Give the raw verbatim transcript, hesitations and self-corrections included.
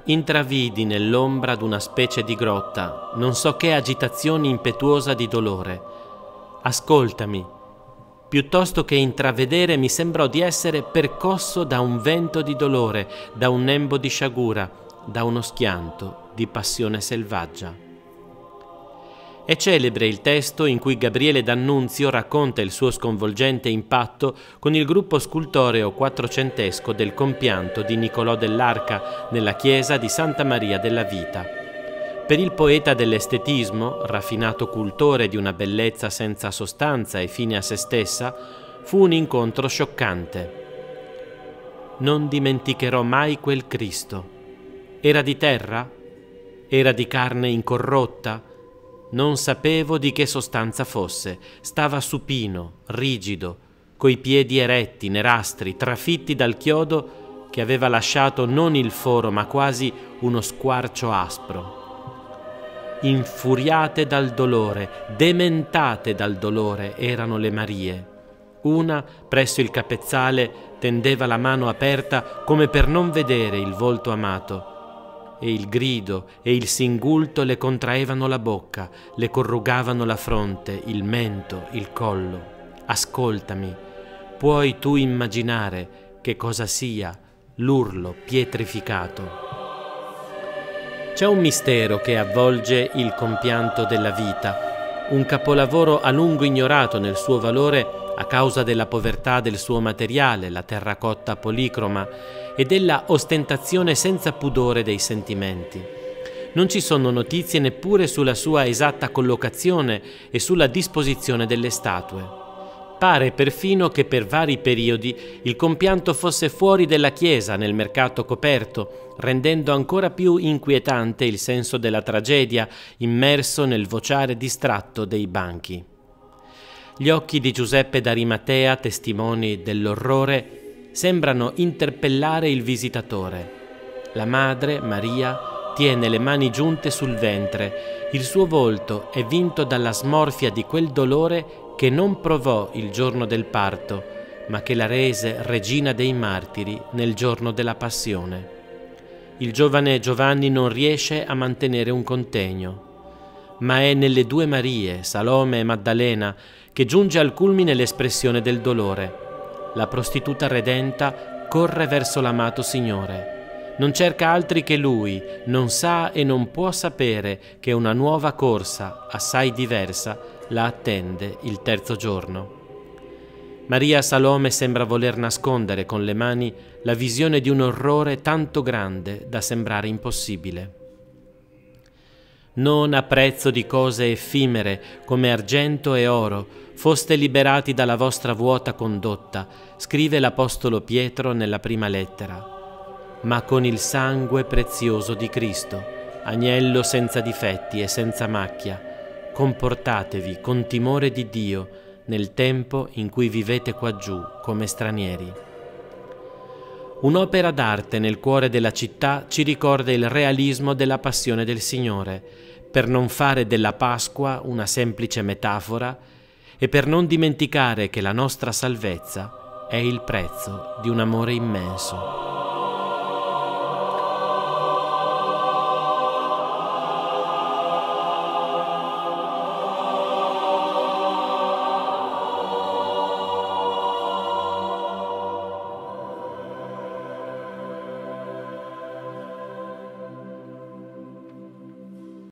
Intravidi nell'ombra d'una specie di grotta, non so che agitazione impetuosa di dolore. Ascoltami. Piuttosto che intravedere, mi sembrò di essere percosso da un vento di dolore, da un nembo di sciagura, da uno schianto di passione selvaggia. È celebre il testo in cui Gabriele D'Annunzio racconta il suo sconvolgente impatto con il gruppo scultoreo quattrocentesco del compianto di Niccolò dell'Arca nella chiesa di Santa Maria della Vita. Per il poeta dell'estetismo, raffinato cultore di una bellezza senza sostanza e fine a se stessa, fu un incontro scioccante. Non dimenticherò mai quel Cristo. Era di terra? Era di carne incorrotta? Non sapevo di che sostanza fosse. Stava supino, rigido, coi piedi eretti, nerastri, trafitti dal chiodo che aveva lasciato non il foro ma quasi uno squarcio aspro. Infuriate dal dolore, dementate dal dolore erano le Marie. Una, presso il capezzale, tendeva la mano aperta come per non vedere il volto amato, e il grido e il singulto le contraevano la bocca, le corrugavano la fronte, il mento, il collo. Ascoltami, puoi tu immaginare che cosa sia l'urlo pietrificato? C'è un mistero che avvolge il compianto della vita, un capolavoro a lungo ignorato nel suo valore a causa della povertà del suo materiale, la terracotta policroma, e della ostentazione senza pudore dei sentimenti. Non ci sono notizie neppure sulla sua esatta collocazione e sulla disposizione delle statue. Pare perfino che per vari periodi il compianto fosse fuori della chiesa nel mercato coperto, rendendo ancora più inquietante il senso della tragedia immerso nel vociare distratto dei banchi. Gli occhi di Giuseppe d'Arimatea, testimoni dell'orrore, sembrano interpellare il visitatore. La madre, Maria, tiene le mani giunte sul ventre. Il suo volto è vinto dalla smorfia di quel dolore che non provò il giorno del parto, ma che la rese regina dei martiri nel giorno della passione. Il giovane Giovanni non riesce a mantenere un contegno, ma è nelle due Marie, Salome e Maddalena, che giunge al culmine l'espressione del dolore. La prostituta redenta corre verso l'amato Signore. Non cerca altri che Lui, non sa e non può sapere che una nuova corsa, assai diversa, la attende il terzo giorno. Maria Salome sembra voler nascondere con le mani la visione di un orrore tanto grande da sembrare impossibile. Non a prezzo di cose effimere come argento e oro foste liberati dalla vostra vuota condotta, scrive l'Apostolo Pietro nella prima lettera, ma con il sangue prezioso di Cristo, agnello senza difetti e senza macchia. Comportatevi con timore di Dio nel tempo in cui vivete quaggiù come stranieri. Un'opera d'arte nel cuore della città ci ricorda il realismo della passione del Signore, per non fare della Pasqua una semplice metafora e per non dimenticare che la nostra salvezza è il prezzo di un amore immenso.